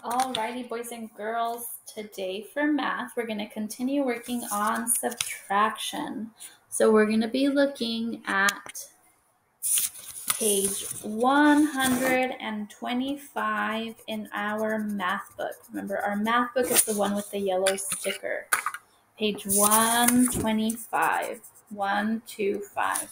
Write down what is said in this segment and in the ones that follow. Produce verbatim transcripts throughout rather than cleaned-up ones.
Alrighty, boys and girls, today for math, we're going to continue working on subtraction. So we're going to be looking at page one hundred twenty-five in our math book. Remember, our math book is the one with the yellow sticker. Page one twenty-five, one twenty-five.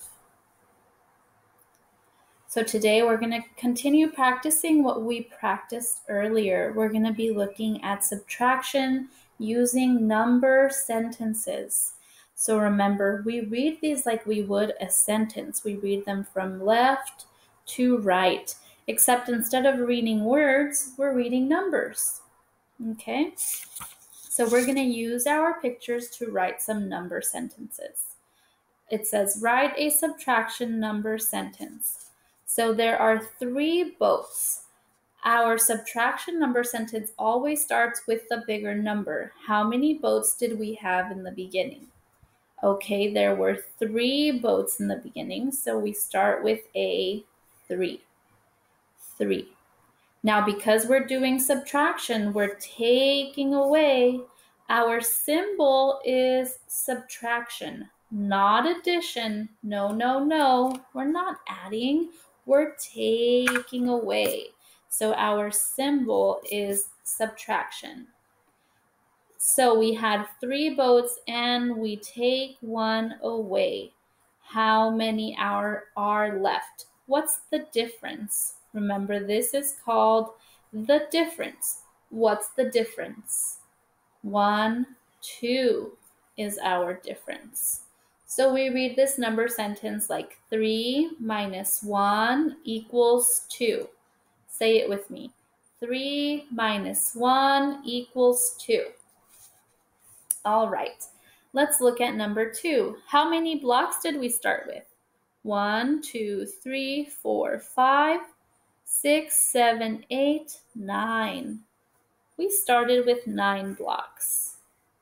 So today we're going to continue practicing what we practiced earlier. We're going to be looking at subtraction using number sentences. So remember, we read these like we would a sentence. We read them from left to right, except instead of reading words, we're reading numbers. Okay? So we're going to use our pictures to write some number sentences. It says, write a subtraction number sentence. So there are three boats. Our subtraction number sentence always starts with the bigger number. How many boats did we have in the beginning? Okay, there were three boats in the beginning, so we start with a three. Three. Now, because we're doing subtraction, we're taking away. Our symbol is subtraction, not addition. No, no, no. We're not adding. We're taking away. So our symbol is subtraction. So we had three boats and we take one away. How many are, are left? What's the difference? Remember, this is called the difference. What's the difference? One, two is our difference. So we read this number sentence like three minus one equals two. Say it with me. three minus one equals two. All right, let's look at number two. How many blocks did we start with? One, two, three, four, five, six, seven, eight, nine. We started with nine blocks.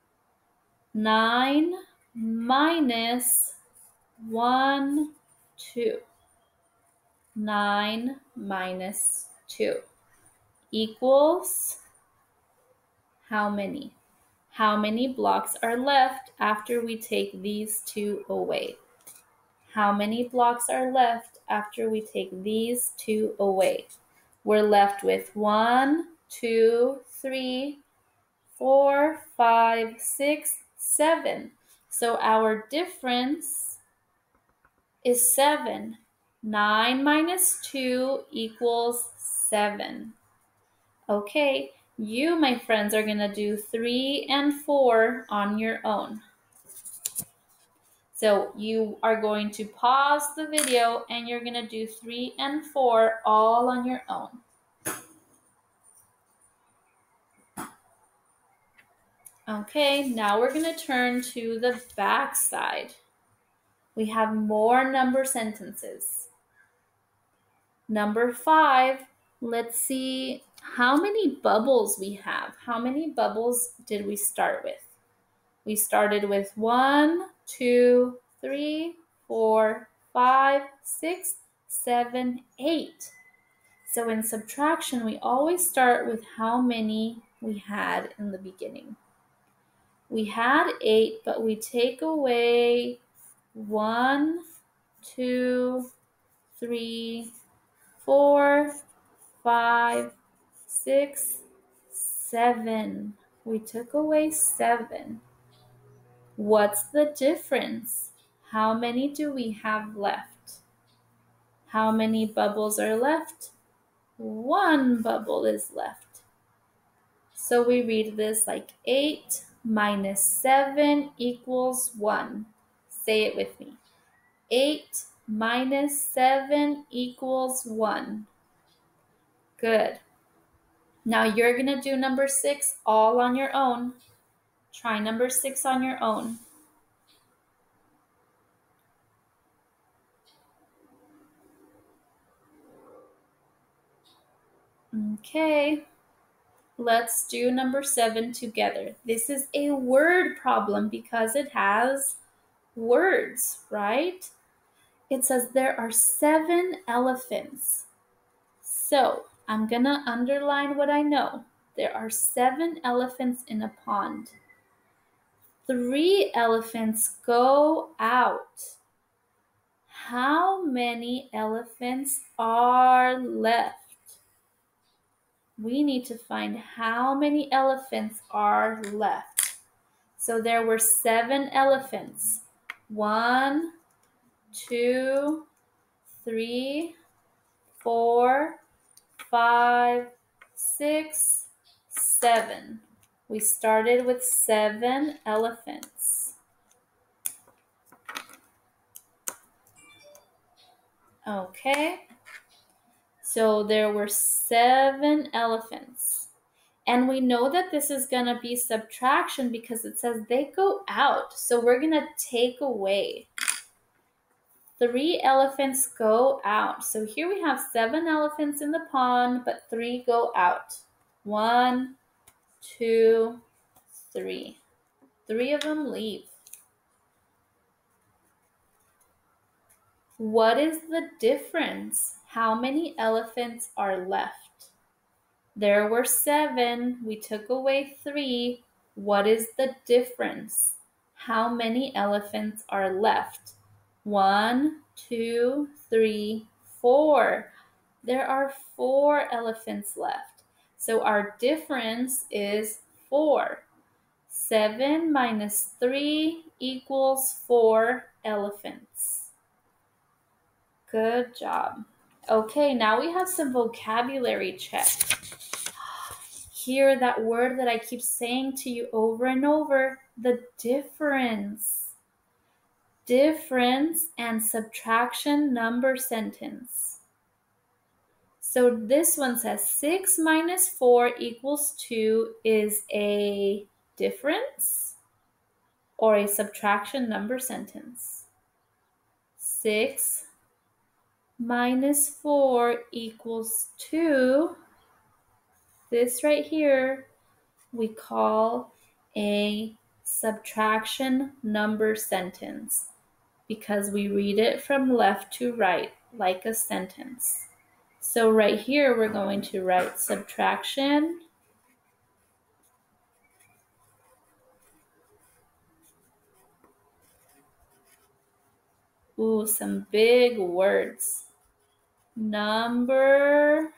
Nine minus one, two. Nine minus two equals how many? How many blocks are left after we take these two away? How many blocks are left after we take these two away? We're left with one, two, three, four, five, six, seven. So our difference is seven. nine minus two equals seven. Okay, you, my friends, are going to do three and four on your own. So you are going to pause the video and you're going to do three and four all on your own. Okay, now we're going to turn to the back side. We have more number sentences. Number five, let's see how many bubbles we have. How many bubbles did we start with? We started with one, two, three, four, five, six, seven, eight. So in subtraction, we always start with how many we had in the beginning. We had eight, but we take away one, two, three, four, five, six, seven. We took away seven. What's the difference? How many do we have left? How many bubbles are left? One bubble is left. So we read this like eight minus seven equals one. Say it with me. eight minus seven equals one. Good. Now you're going to do number six all on your own. Try number six on your own. Okay, let's do number seven together. This is a word problem because it has words, right? It says there are seven elephants. So I'm going to underline what I know. There are seven elephants in a pond. Three elephants go out. How many elephants are left? We need to find how many elephants are left. So there were seven elephants. One, two, three, four, five, six, seven. We started with seven elephants. Okay, so there were seven elephants. And we know that this is going to be subtraction because it says they go out. So we're going to take away. Three elephants go out. So here we have seven elephants in the pond, but three go out. One, two, three. Three of them leave. What is the difference? How many elephants are left? There were seven. We took away three. What is the difference? How many elephants are left? One, two, three, four. There are four elephants left. So our difference is four. Seven minus three equals four elephants. Good job. Okay, now we have some vocabulary check. Hear that word that I keep saying to you over and over, the difference. Difference and subtraction number sentence. So this one says six minus four equals two is a difference or a subtraction number sentence. six minus four equals two. This right here we call a subtraction number sentence because we read it from left to right like a sentence. So right here we're going to write subtraction Ooh, some big words. Number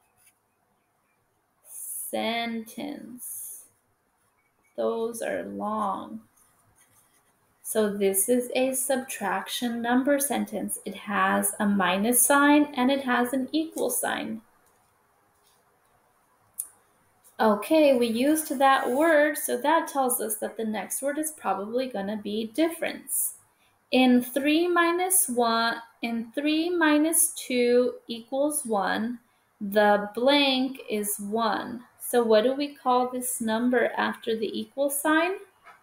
sentence. Those are long. So this is a subtraction number sentence. It has a minus sign and it has an equal sign. Okay, we used that word, so that tells us that the next word is probably going to be difference. In three minus one, in three minus two equals one, the blank is one. So what do we call this number after the equal sign?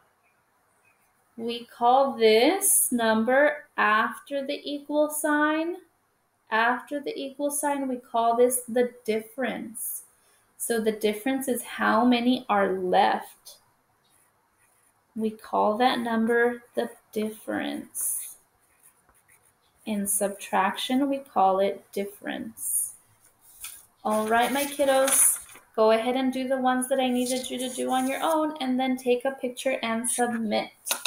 We call this number after the equal sign. After the equal sign, we call this the difference. So the difference is how many are left. We call that number the difference. In subtraction, we call it difference. All right, my kiddos, go ahead and do the ones that I needed you to do on your own and then take a picture and submit.